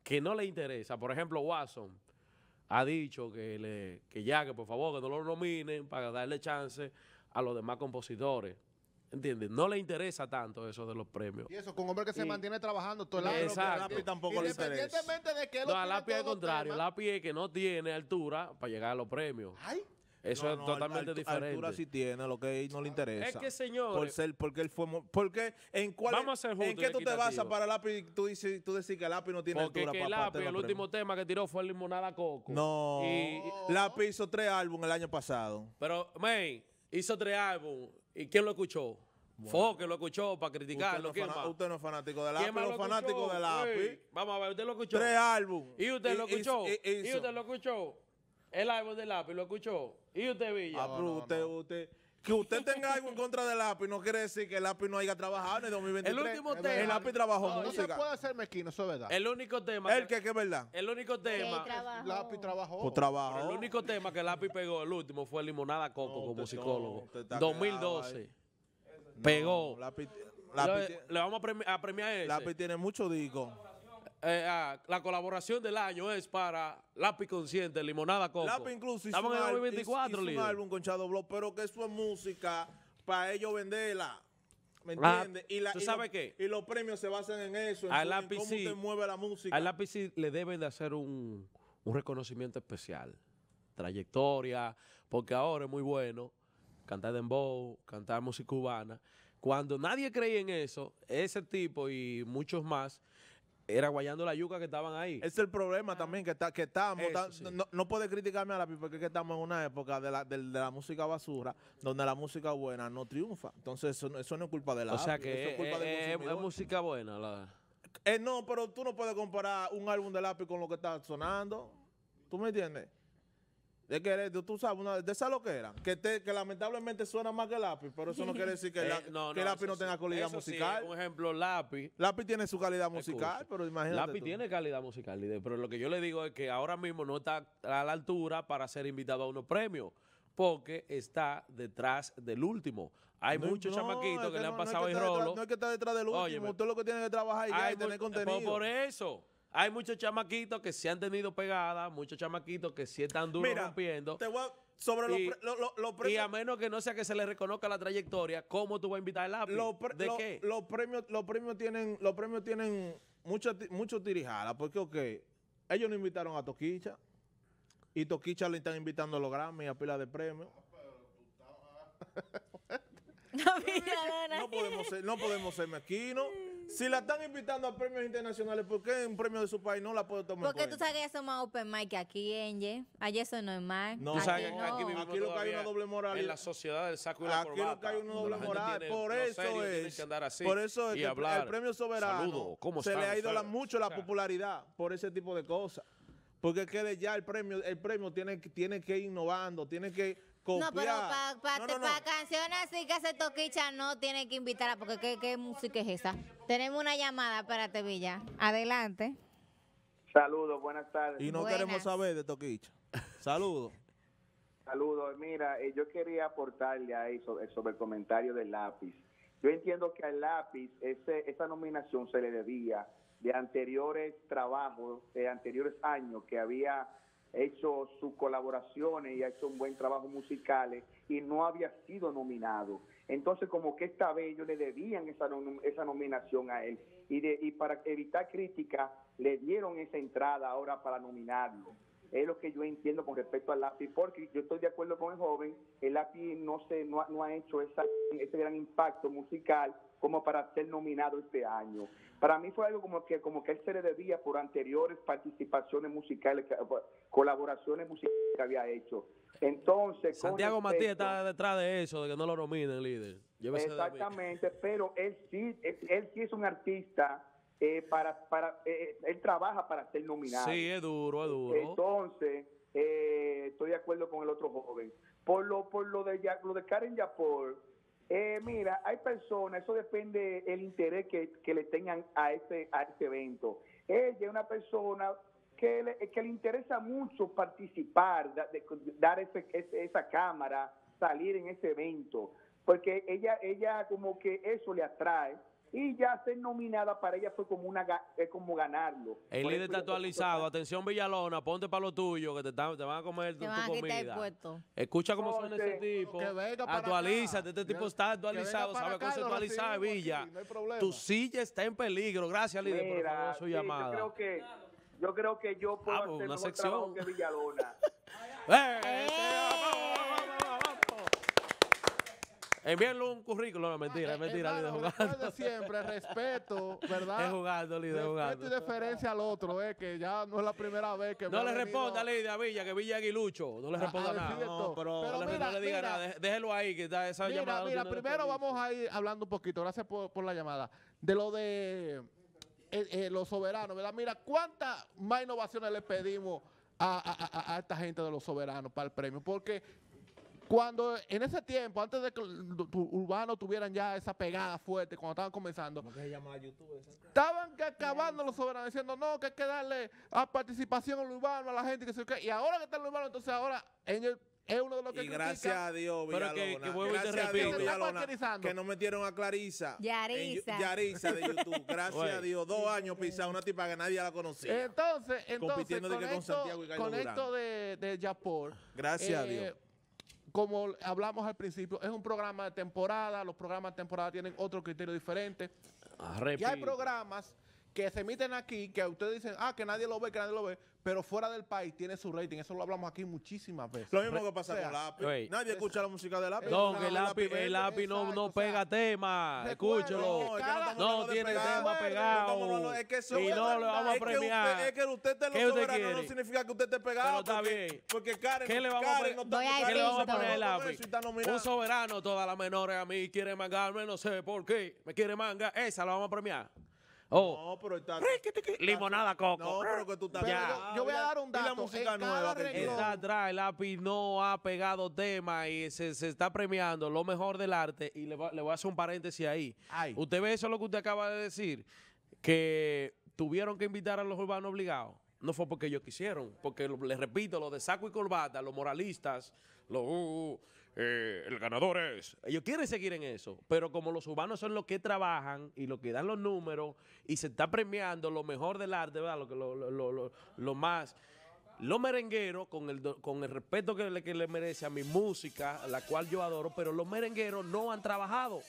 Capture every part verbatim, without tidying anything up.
que no le interesa. Por ejemplo, Watson ha dicho que, le, que ya, que por favor, que no lo nominen para darle chance a los demás compositores. ¿Entiendes? No le interesa tanto eso de los premios. Y eso, con un hombre que se Y- mantiene trabajando todo el y- año. exacto. Lápiz tampoco le interesa. Independientemente de que él No, lo a tiene Lápiz al todo contrario. tema. Lápiz es que no tiene altura para llegar a los premios. Ay, Eso No, es no, totalmente altu- diferente. Altura sí tiene, lo que a él no le interesa. Es que, señores, Por ser, porque él fue... mo- Porque en cuál... Vamos a ser justos ¿En qué y tú te basas equitativos. para Lápiz? Tú dices, tú decís que Lápiz no tiene porque altura que para Lápiz, para el los último tema que tiró fue Limonada Coco. No. Y- Lápiz hizo tres álbumes el año pasado. pero, man, hizo tres álbumes. ¿Y quién lo escuchó? Foque lo escuchó para criticarlo. Usted ¿Quién no, es más? fana- usted no es fanático de ¿Quién Lápiz, más los lo fanáticos escuchó? de Lápiz. Ey, vamos a ver, ¿usted lo escuchó? Tres álbumes. ¿Y usted lo Hizo- escuchó? hizo- ¿Y usted lo escuchó? El álbum de Lápiz lo escuchó. ¿Y usted, Villa? Ah, pero usted, usted, que usted tenga algo en contra de Lápiz no quiere decir que el Lápiz no haya trabajado en el dos mil veintitrés. El último es tema. verdad. El Lápiz trabajó no, no se música. puede hacer mezquino, eso es verdad. El único tema. El que, que es verdad. El único tema. trabajó. Lápiz trabajó. Pues trabajó. El único tema que Lápiz pegó, el último, fue Limonada Coco No, como usted psicólogo. no, usted está dos mil quedado doce. ahí. Pegó. No, Lápiz, Lápiz, le, le vamos a, premi- a premiar ese. Lápiz tiene mucho disco. Eh, ah, la colaboración del año es para Lápiz Consciente, Limonada Coco. Lápiz incluso hizo Estamos un, en el al- dos mil veinticuatro, hizo- hizo un líder. álbum con Shadow Block, pero que eso es música para ellos venderla. ¿Me Ah, entiendes? Y la- ¿tú y sabes lo- qué? Y los premios se basan en eso, en, Al su- en Lápiz cómo sí. usted mueve la música. Al Lápiz sí le deben de hacer un, un reconocimiento especial. Trayectoria, porque ahora es muy bueno cantar dembow, cantar música cubana. Cuando nadie creía en eso, ese tipo y muchos más, era guayando la yuca que estaban ahí. Ese es el problema también, que, está, que estamos, Eso ta- sí. no, no puede criticarme a Lápiz porque es que estamos en una época de la, de, de la música basura, donde la música buena no triunfa. Entonces eso, no- eso no es culpa de O Lápiz, sea eso que es culpa es, del es- es consumidor. música buena. La, Eh, no, pero tú no puedes comparar un álbum de Lápiz con lo que está sonando. ¿Tú me entiendes? De que eres- tú sabes, una, de esa loquera, que, te, que lamentablemente suena más que Lápiz, pero eso no quiere decir que, Eh, la- no, que no, Lápiz eso no tenga sí, calidad eso sí, musical. un ejemplo, Lápiz. Lápiz tiene su calidad musical, Escucha, pero imagínate Lápiz tú. tiene calidad musical, líder, pero lo que yo le digo es que ahora mismo no está a la altura para ser invitado a unos premios, porque está detrás del último. Hay No, muchos no, chamaquitos es que, le han no hay pasado que el estar detrás- rolo. No hay que estar detrás del último, Óyeme, usted lo que tiene que trabajar y, ya Hay y tener mu- contenido. por, por eso, hay muchos chamaquitos que se han tenido pegadas, muchos chamaquitos que sí están duros Mira, rompiendo. te voy a- sobre Y- los pre- lo- lo- los Y premios. a menos que no sea que se le reconozca la trayectoria, ¿cómo tú vas a invitar al lápiz? Los pre- ¿De lo- qué? Los premios, los premios tienen, los premios tienen mucho, ti- mucho tirijala, porque ok, ellos no invitaron a Toquicha y Toquicha le están invitando a los Grammy a pila de premios. No, mira, no, no. No podemos ser, no podemos ser mezquinos. Si la están invitando a premios internacionales, ¿por qué en premios de su país no la puede tomar en Porque tú cuenta? sabes que eso es más open mic que aquí, Enye. Allá eso no es mal. No, Tú aquí sabes que no. aquí vivimos Aquí lo que hay todavía una doble moral. en la sociedad del saco y la Aquí corbata. lo que hay una donde doble la gente moral. tiene- Por los eso serios tienen es. que andar así Por eso es y que el- hablar. el premio soberano Saludo, ¿cómo se le están ha ido la- ustedes? mucho la O sea, popularidad por ese tipo de cosas. Porque es que de ya el premio, el premio tiene, que- tiene que ir innovando, tiene que copiar. No, pero para pa, No, pa- no, no. pa canciones así que hace Toquicha no tiene que invitarla porque ¿qué, qué música es esa? Tenemos una llamada, espérate, Villa. Adelante. Saludos, buenas tardes. Y no Buenas. queremos saber de Toquicha. Saludos. Saludos. Mira, eh, yo quería aportarle ahí sobre, sobre el comentario del lápiz. Yo entiendo que al lápiz ese, esa nominación se le debía de anteriores trabajos, de anteriores años que había hecho sus colaboraciones y ha hecho un buen trabajo musical y no había sido nominado. Entonces, como que esta vez ellos le debían esa, nom- esa nominación a él y, de, y para evitar crítica le dieron esa entrada ahora para nominarlo. Es lo que yo entiendo con respecto al lápiz, porque yo estoy de acuerdo con el joven, el lápiz no se no ha, no ha hecho esa, ese gran impacto musical como para ser nominado este año. Para mí fue algo como que como que él se le debía por anteriores participaciones musicales, que- colaboraciones musicales que había hecho. Entonces, con Santiago Matías respecto- está detrás de eso, de que no lo nominen, líder. Llévese de mí. Exactamente, pero él sí, él, él sí es un artista, eh, para, para, eh, él trabaja para ser nominado. Sí, es duro, es duro. Entonces, eh, estoy de acuerdo con el otro joven. Por lo, por lo de Ya- lo de Karen Yapor, eh, mira, hay personas, eso depende del interés que, que le tengan a ese, a ese evento. Ella es una persona que le, que le interesa mucho participar, da- de- dar ese, ese- esa cámara, salir en ese evento, porque ella, ella como que eso le atrae. y ya ser nominada para ella fue como una ga- es como ganarlo. El Por líder eso está yo creo que actualizado. Atención, Villalona, ponte para lo tuyo, que te, están- te van a comer tu, Te tu van a quitar el comida. puesto. Escucha cómo suena ese Entonces, tipo. que venga para Actualízate, acá. este tipo Que- está que actualizado, venga para sabe acá cómo se y lo actualiza de recibimos Villa. aquí, no hay problema. Tu silla está en peligro. Gracias, líder, por Mira, favor, su sí, llamada. yo creo que yo creo que yo puedo Ah, pues, hacer una mejor sección. trabajo que Villalona. ¡Eh! ¡Eh! Envíenle un currículo, no, mentira, es mentira, líder, Hermano, jugando. recuerde siempre respeto, ¿verdad? Es jugando, líder, Respeto y jugando. deferencia al otro, eh, que ya no es la primera vez que me No ha le venido responda, líder, a Villa, que Villa es aguilucho. No le a- responda a decir nada. esto. No, pero, Pero no, le- mira, no le diga mira. nada. Dé- Déjelo ahí, que está esa Mira, llamada. no mira, tiene primero desperdiciio. vamos a ir hablando un poquito, gracias por, por la llamada, de lo de eh, eh, los soberanos, ¿verdad? Mira, ¿cuántas más innovaciones le pedimos a, a- a- a esta gente de los soberanos para el premio? Porque cuando en ese tiempo, antes de que los urbanos tuvieran ya esa pegada fuerte, cuando estaban comenzando, ¿Cómo que se llama YouTube ese? estaban que acabando los soberanos diciendo no, que hay que darle a participación al urbano, a la gente, que se qué. Y ahora que está el urbano, entonces ahora en el- es uno de los que Y gracias a Dios, Pero que- Villalona. que vuelvo y te gracias a repito. Dios, Villalona, Cualquierizando. que no metieron a Clarisa. en Yarisa. Yu- Yarisa de YouTube. Gracias Oye. a Dios. Dos años pisada, una tipa que nadie la conocía. Entonces, entonces Compitiendo de que con, con esto, Santiago y Carlos con esto Durán. de, de Yapor, Gracias a eh, Dios. como hablamos al principio, es un programa de temporada, los programas de temporada tienen otro criterio diferente. Ah, Y repito. hay programas que se emiten aquí, que ustedes dicen, ah, que nadie lo ve, que nadie lo ve, pero fuera del país tiene su rating. Eso lo hablamos aquí muchísimas veces. Lo mismo que pasa o sea, con Lápiz. Oye. Nadie escucha la música de Lápiz. No, Exacto. que el lápiz, vende. el lápiz no, Exacto, no o sea, pega tema. recuerda, Escúchelo. No, es que no estamos No hablando de tiene pegar. tema No pegado. estamos hablando- es que eso Y es no verdad. le vamos a Es que usted- premiar. Es que usted esté en ¿Qué los usted soberanos no quiere? significa que usted esté pegado. Pero está porque, bien. Porque Karen, ¿Qué le vamos a Karen poner? no está Voy a tocando ¿Qué le vamos a eso, poner pero el con lápiz? eso y está nominado. Un soberano, todas las menores a mí quiere mangarme, no sé por qué. Me quiere manga, esa la vamos a premiar. Oh, No, pero está... limonada coco. No, pero que tú estás... Pero Ya. yo, yo voy a dar un Y la dato. música En nueva cada que quiere. renglón- Está atrás, el lápiz no ha pegado tema y se, se está premiando lo mejor del arte. Y le, va- le voy a hacer un paréntesis ahí. Ay. Usted ve eso lo que usted acaba de decir, que tuvieron que invitar a los urbanos obligados. No fue porque ellos quisieron, porque lo- les repito, los de saco y corbata, los moralistas, los uh, uh, eh, el ganador es. Ellos quieren seguir en eso, pero como los urbanos son los que trabajan y los que dan los números y se está premiando lo mejor del arte, ¿verdad? Lo, que- lo, lo, lo, lo- lo más. Los merengueros, con el, do- con el respeto que le, que le merece a mi música, la cual yo adoro, pero los merengueros no han trabajado.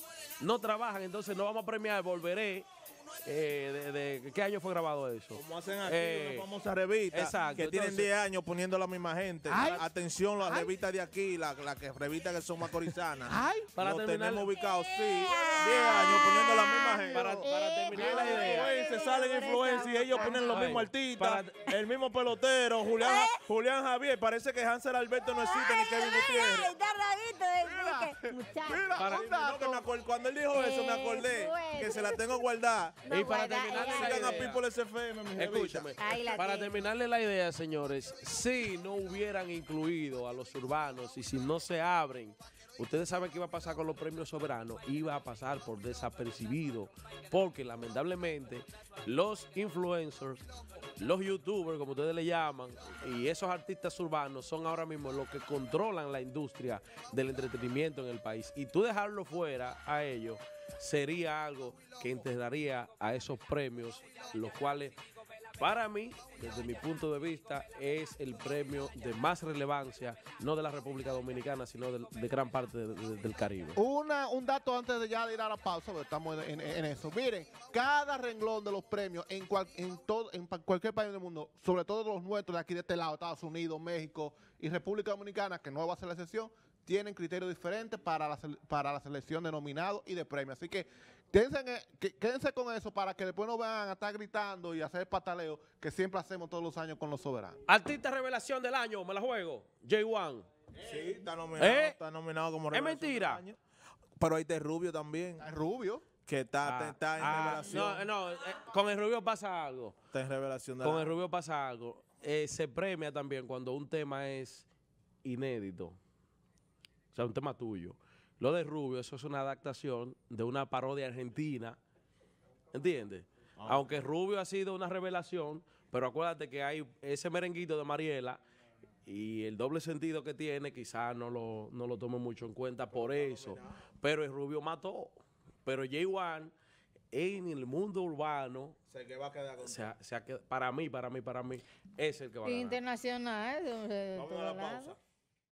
No trabajan, entonces no vamos a premiar, volveré. Eh, de, de- ¿Qué año fue grabado eso? Como hacen aquí Eh, una famosa revista exacto, que tienen entonces- diez años poniendo la misma gente. Ay. Atención, las Ay. revistas de aquí, las la que revistas que son macorizanas. Ay, Para Lo terminar- tenemos ubicados, sí. diez años poniendo la misma gente. Para, para terminar la idea. Influencers, salen influencers y ellos ponen los Ay, mismos artistas, para- el mismo pelotero, Julián, Julián Javier. Parece que Hansel Alberto no existe ni Kevin Gutiérrez. Ay, está rarito de- de que- muchacho. mira, Para- un No, que dato. me acuer- cuando él dijo eso, me acordé Eso es. que se la tengo guardada. No, Y para guarda, terminar ella- la Sigan a idea. People S F M, mi Escúchame, Ahí la para tiene. terminarle la idea, señores, si no hubieran incluido a los urbanos y si no se abren, ustedes saben qué iba a pasar con los premios soberanos, iba a pasar por desapercibido, porque lamentablemente los influencers, los youtubers, como ustedes le llaman, y esos artistas urbanos son ahora mismo los que controlan la industria del entretenimiento en el país. Y tú dejarlo fuera a ellos sería algo que integraría a esos premios, los cuales para mí, desde mi punto de vista, es el premio de más relevancia, no de la República Dominicana, sino de, de gran parte de- de- del Caribe. Una, un dato antes de ya de ir a la pausa, porque estamos en, en- en eso. Miren, cada renglón de los premios en, cual- en, todo, en pa- cualquier país del mundo, sobre todo los nuestros de aquí de este lado, Estados Unidos, México y República Dominicana, que no va a ser la excepción, tienen criterios diferentes para la, sele- para la selección de nominados y de premios. Así que quédense, en e- que- quédense con eso para que después no vayan a estar gritando y hacer pataleo que siempre hacemos todos los años con los soberanos. Artista revelación del año, me la juego, J uno. Sí, está nominado, ¿Eh? está nominado como ¿Es revelación mentira? del año. Pero ahí está el Rubio también, Es rubio. que está, Ah, está en ah, revelación. no, no, eh, con el Rubio pasa algo. Está en revelación del Con el año. Rubio pasa algo. Eh, se premia también cuando un tema es inédito. O sea, un tema tuyo. Lo de Rubio, eso es una adaptación de una parodia argentina. ¿Entiendes? Aunque Rubio ha sido una revelación, pero acuérdate que hay ese merenguito de Mariela y el doble sentido que tiene, quizás no lo, no lo tomo mucho en cuenta por eso. Pero el Rubio mató. Pero J uno en el mundo urbano, Sé que va a quedar con se ha- se ha qued- para mí, para mí, para mí, es el que va a ganar. Internacional. de- de Vamos a todo la lado. pausa.